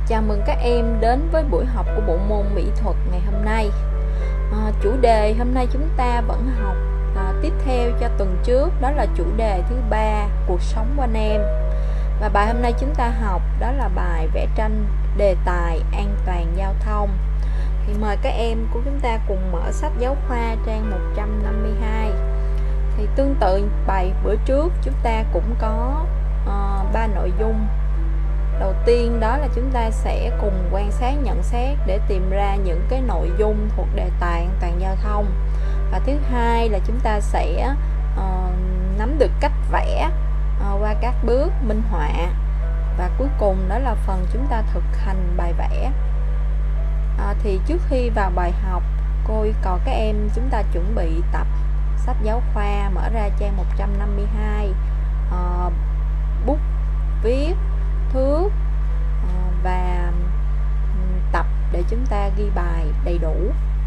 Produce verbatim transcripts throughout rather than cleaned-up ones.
Chào mừng các em đến với buổi học của bộ môn mỹ thuật ngày hôm nay. à, Chủ đề hôm nay chúng ta vẫn học à, tiếp theo cho tuần trước, đó là chủ đề thứ ba, cuộc sống quanh em. Và bài hôm nay chúng ta học đó là bài vẽ tranh đề tài an toàn giao thông. Thì mời các em của chúng ta cùng mở sách giáo khoa trang một trăm năm mươi hai. Thì tương tự bài bữa trước chúng ta cũng có ba uh, nội dung. Đầu tiên đó là chúng ta sẽ cùng quan sát nhận xét để tìm ra những cái nội dung thuộc đề tài an toàn giao thông. Và thứ hai là chúng ta sẽ uh, nắm được cách vẽ uh, qua các bước minh họa. Và cuối cùng đó là phần chúng ta thực hành bài vẽ. À, thì trước khi vào bài học, cô yêu cầu các em chúng ta chuẩn bị tập sách giáo khoa, mở ra trang một trăm năm mươi hai, uh, bút viết, thước uh, và tập để chúng ta ghi bài đầy đủ.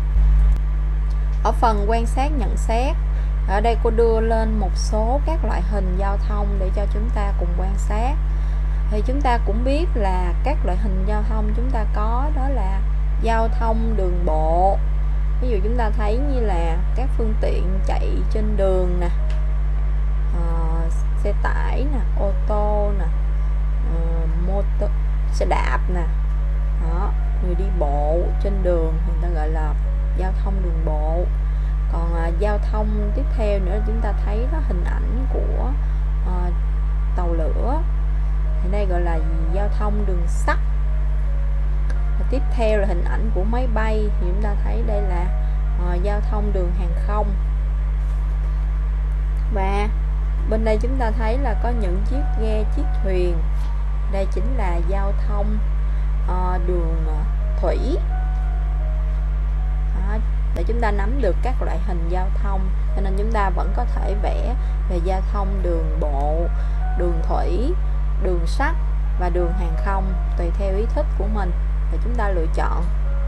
Ở phần quan sát nhận xét, ở đây cô đưa lên một số các loại hình giao thông để cho chúng ta cùng quan sát. Thì chúng ta cũng biết là các loại hình giao thông chúng ta có đó là giao thông đường bộ. Ví dụ chúng ta thấy như là các phương tiện chạy trên đường nè, uh, xe tải nè, ô tô nè, uh, mô tô, xe đạp nè, đó, người đi bộ trên đường người ta gọi là giao thông đường bộ. Còn uh, giao thông tiếp theo nữa chúng ta thấy đó hình ảnh của uh, tàu lửa, thì đây gọi là giao thông đường sắt. Và tiếp theo là hình ảnh của máy bay, thì chúng ta thấy đây là uh, giao thông đường hàng không. Và bên đây chúng ta thấy là có những chiếc ghe, chiếc thuyền, đây chính là giao thông uh, đường uh, thủy. Đó, để chúng ta nắm được các loại hình giao thông, cho nên chúng ta vẫn có thể vẽ về giao thông đường bộ, đường thủy, đường sắt và đường hàng không tùy theo ý thích của mình để chúng ta lựa chọn.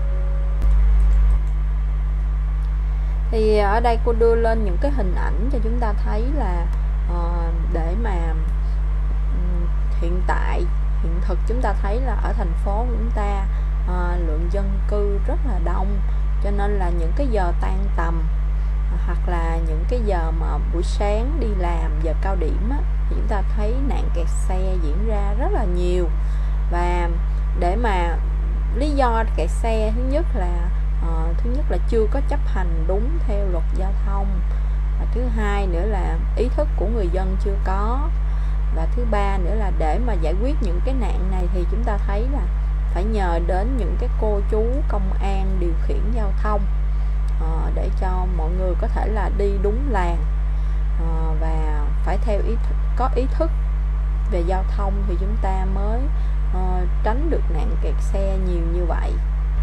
Thì ở đây cô đưa lên những cái hình ảnh cho chúng ta thấy là uh, để mà um, hiện tại hiện thực chúng ta thấy là ở thành phố của chúng ta uh, lượng dân cư rất là đông, cho nên là những cái giờ tan tầm uh, hoặc là những cái giờ mà buổi sáng đi làm, giờ cao điểm á, thì chúng ta thấy nạn kẹt xe diễn ra rất là nhiều. Và để mà lý do kẹt xe, thứ nhất là uh, thứ nhất là chưa có chấp hành đúng theo luật giao thông, và thứ hai nữa là ý thức của người dân chưa có, và thứ ba nữa là để mà giải quyết những cái nạn này thì chúng ta thấy là phải nhờ đến những cái cô chú công an điều khiển giao thông uh, để cho mọi người có thể là đi đúng làn, uh, và phải theo ý thức, có ý thức về giao thông thì chúng ta mới uh, tránh được nạn kẹt xe nhiều như vậy.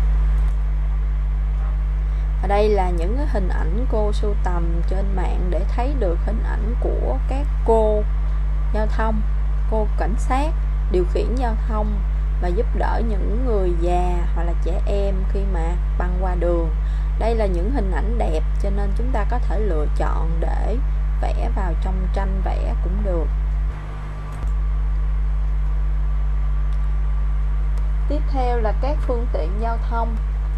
Ở đây là những cái hình ảnh cô sưu tầm trên mạng để thấy được hình ảnh của các cô giao thông, cô cảnh sát điều khiển giao thông và giúp đỡ những người già hoặc là trẻ em khi mà băng qua đường. Đây là những hình ảnh đẹp cho nên chúng ta có thể lựa chọn để vẽ vào trong tranh vẽ cũng được. Tiếp theo là các phương tiện giao thông.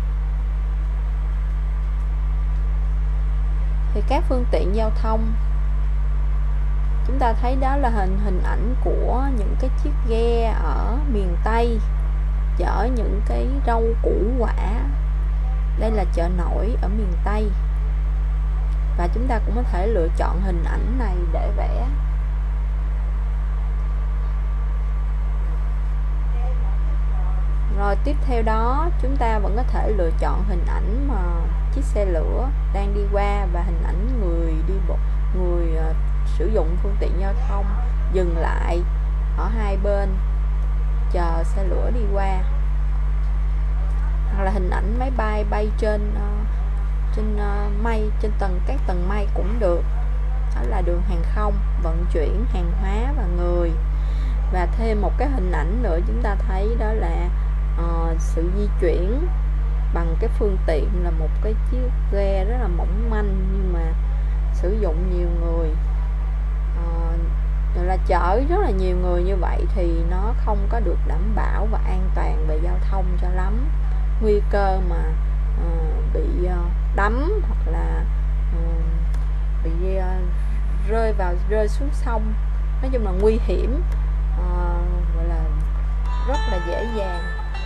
Thì các phương tiện giao thông chúng ta thấy đó là hình hình ảnh của những cái chiếc ghe ở miền Tây chở những cái rau củ quả. Đây là chợ nổi ở miền Tây. Và chúng ta cũng có thể lựa chọn hình ảnh này để vẽ. Rồi tiếp theo đó chúng ta vẫn có thể lựa chọn hình ảnh mà chiếc xe lửa đang đi qua và hình ảnh người đi bộ, người uh, sử dụng phương tiện giao thông dừng lại ở hai bên chờ xe lửa đi qua. Hoặc là hình ảnh máy bay bay trên uh, trên uh, mây, trên tầng các tầng mây cũng được. Đó là đường hàng không vận chuyển hàng hóa và người. Và thêm một cái hình ảnh nữa chúng ta thấy đó là uh, sự di chuyển bằng cái phương tiện là một cái chiếc ghe rất là mỏng manh nhưng mà sử dụng nhiều người. uh, rồi là chở rất là nhiều người như vậy thì nó không có được đảm bảo và an toàn về giao thông cho lắm. Nguy cơ mà uh, bị uh, đắm hoặc là uh, bị uh, rơi vào rơi xuống sông, nói chung là nguy hiểm, uh, gọi là rất là dễ dàng.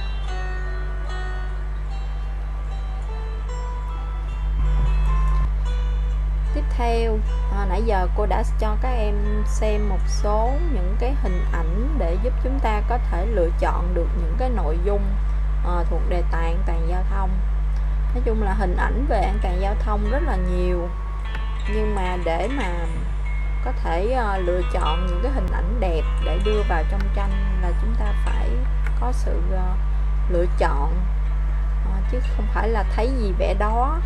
Tiếp theo, à, nãy giờ cô đã cho các em xem một số những cái hình ảnh để giúp chúng ta có thể lựa chọn được những cái nội dung à, thuộc đề tài an toàn giao thông. Nói chung là hình ảnh về an toàn giao thông rất là nhiều, nhưng mà để mà có thể à, lựa chọn những cái hình ảnh đẹp để đưa vào trong tranh là chúng ta phải có sự à, lựa chọn, à, chứ không phải là thấy gì vẽ đó.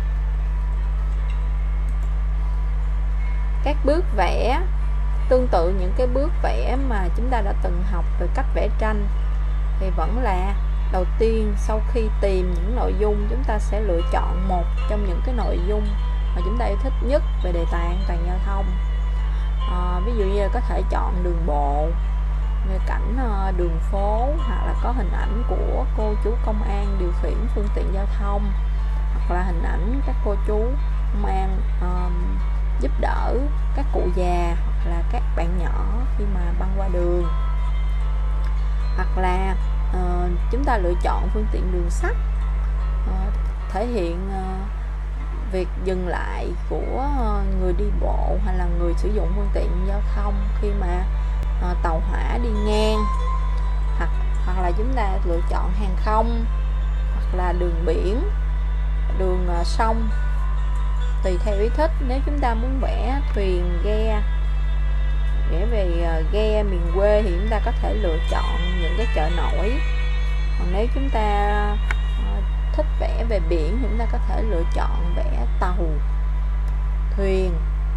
Các bước vẽ tương tự những cái bước vẽ mà chúng ta đã từng học về cách vẽ tranh thì vẫn là đầu tiên sau khi tìm những nội dung, chúng ta sẽ lựa chọn một trong những cái nội dung mà chúng ta yêu thích nhất về đề tài an toàn giao thông. À, ví dụ như là có thể chọn đường bộ, về cảnh đường phố, hoặc là có hình ảnh của cô chú công an điều khiển phương tiện giao thông, hoặc là hình ảnh các cô chú công an um, giúp đỡ các cụ già hoặc là các bạn nhỏ khi mà băng qua đường, hoặc là uh, chúng ta lựa chọn phương tiện đường sắt, uh, thể hiện uh, việc dừng lại của uh, người đi bộ hay là người sử dụng phương tiện giao thông khi mà uh, tàu hỏa đi ngang, hoặc hoặc là chúng ta lựa chọn hàng không, hoặc là đường biển, đường uh, sông, tùy theo ý thích. Nếu chúng ta muốn vẽ thuyền ghe, vẽ về uh, ghe miền quê thì chúng ta có thể lựa chọn những cái chợ nổi. Còn nếu chúng ta uh, thích vẽ về biển thì chúng ta có thể lựa chọn vẽ tàu, thuyền.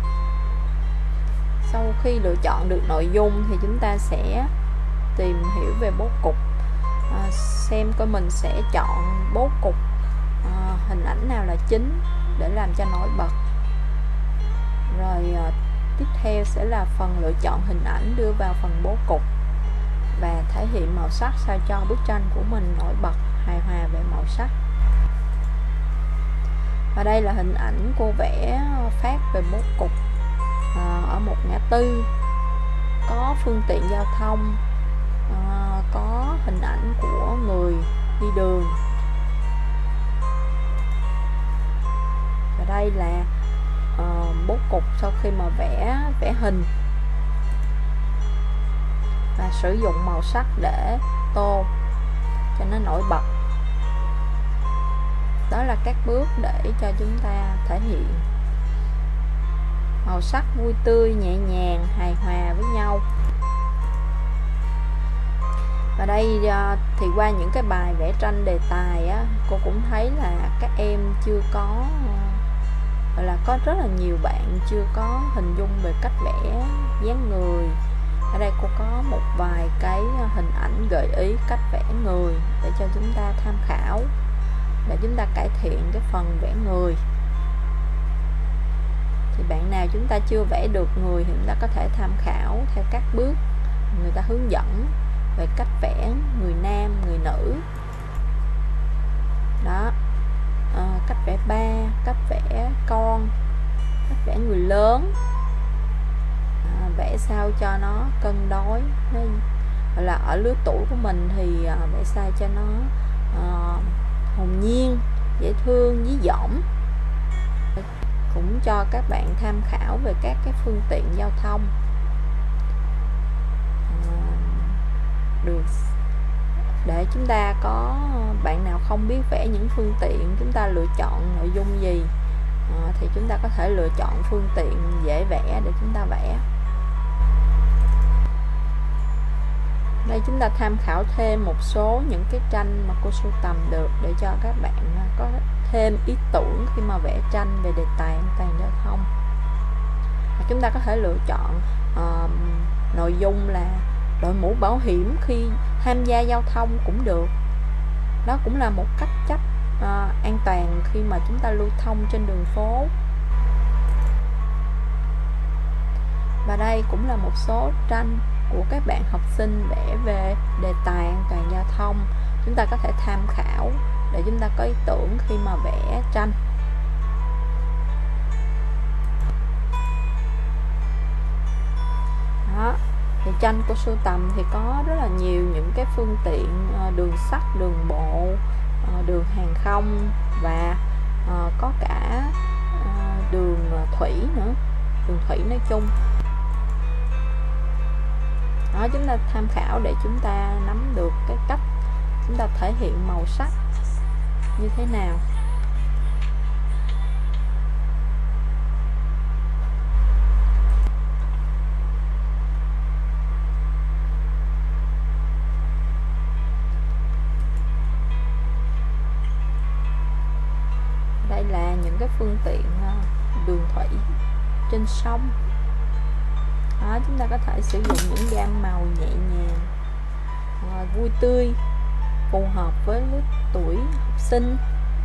Sau khi lựa chọn được nội dung thì chúng ta sẽ tìm hiểu về bố cục, uh, xem coi mình sẽ chọn bố cục uh, hình ảnh nào là chính để làm cho nổi bật. Rồi uh, tiếp theo sẽ là phần lựa chọn hình ảnh đưa vào phần bố cục và thể hiện màu sắc sao cho bức tranh của mình nổi bật, hài hòa về màu sắc. Và đây là hình ảnh cô vẽ phát về bố cục uh, ở một ngã tư, có phương tiện giao thông, uh, có hình ảnh của người đi đường. Và đây là uh, bố cục sau khi mà vẽ vẽ hình và sử dụng màu sắc để tô cho nó nổi bật. Đó là các bước để cho chúng ta thể hiện màu sắc vui tươi, nhẹ nhàng, hài hòa với nhau. Và đây thì qua những cái bài vẽ tranh đề tài á, cô cũng thấy là các em chưa có, gọi là có rất là nhiều bạn chưa có hình dung về cách vẽ dáng người. Ở đây cô có một vài cái hình ảnh gợi ý cách vẽ người để cho chúng ta tham khảo, để chúng ta cải thiện cái phần vẽ người. Thì bạn nào chúng ta chưa vẽ được người thì chúng ta có thể tham khảo theo các bước người ta hướng dẫn về cách vẽ người nam, người nữ. Đó, à, cách vẽ ba, cách vẽ con, cách vẽ người lớn, à, vẽ sao cho nó cân đối, nó gọi là ở lứa tuổi của mình thì à, vẽ sao cho nó à, hồn nhiên, dễ thương, dí dỏm. Cũng cho các bạn tham khảo về các cái phương tiện giao thông à, được, để chúng ta có, bạn nào không biết vẽ những phương tiện, chúng ta lựa chọn nội dung gì à, thì chúng ta có thể lựa chọn phương tiện dễ vẽ để chúng ta vẽ. Đây chúng ta tham khảo thêm một số những cái tranh mà cô sưu tầm được để cho các bạn có thêm ý tưởng khi mà vẽ tranh về đề tài an toàn giao thông. Và chúng ta có thể lựa chọn uh, nội dung là đội mũ bảo hiểm khi tham gia giao thông cũng được. Đó cũng là một cách chấp uh, an toàn khi mà chúng ta lưu thông trên đường phố. Và Và đây cũng là một số tranh của các bạn học sinh vẽ về đề tài an toàn giao thông. Chúng ta có thể tham khảo để chúng ta có ý tưởng khi mà vẽ tranh. Đó, thì tranh của sưu tầm thì có rất là nhiều những cái phương tiện đường sắt, đường bộ, đường hàng không và có cả đường thủy nữa, đường thủy nói chung. Đó, chúng ta tham khảo để chúng ta nắm được cái cách chúng ta thể hiện màu sắc như thế nào. Đây là những cái phương tiện đường thủy trên sông. Đó, chúng ta có thể sử dụng những gam màu nhẹ nhàng, vui tươi, phù hợp với lứa tuổi học sinh.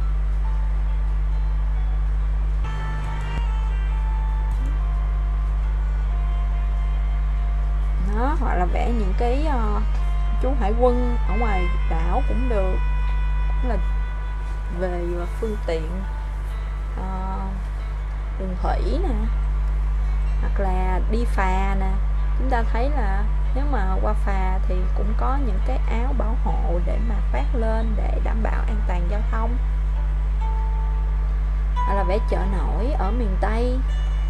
Đó, hoặc là vẽ những cái uh, chú hải quân ở ngoài đảo cũng được, cũng là về phương tiện uh, đường thủy nè, hoặc là đi phà nè. Chúng ta thấy là nếu mà qua phà thì cũng có những cái áo bảo hộ để mà khoác lên để đảm bảo an toàn giao thông. Hoặc là vẽ chợ nổi ở miền Tây.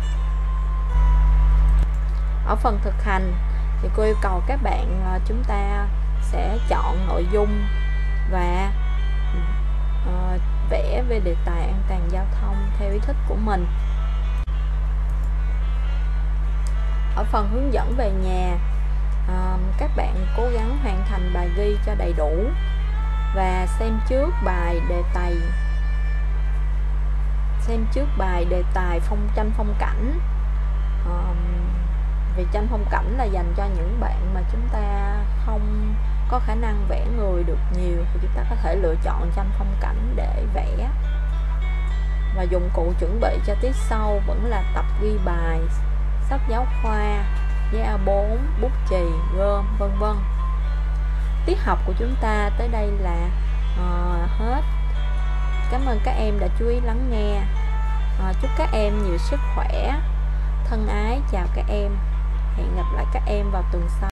Ở phần thực hành thì cô yêu cầu các bạn chúng ta sẽ chọn nội dung và uh, vẽ về đề tài an toàn giao thông theo ý thích của mình. Ở phần hướng dẫn về nhà, à, các bạn cố gắng hoàn thành bài ghi cho đầy đủ và xem trước bài đề tài xem trước bài đề tài phong tranh phong cảnh. à, Vì tranh phong cảnh là dành cho những bạn mà chúng ta không có khả năng vẽ người được nhiều, thì chúng ta có thể lựa chọn tranh phong cảnh để vẽ. Và dụng cụ chuẩn bị cho tiết sau vẫn là tập ghi bài, sách giáo khoa, giấy a bốn, bút chì, gom, vân vân. Tiết học của chúng ta tới đây là uh, hết. Cảm ơn các em đã chú ý lắng nghe. Uh, chúc các em nhiều sức khỏe. Thân ái chào các em. Hẹn gặp lại các em vào tuần sau.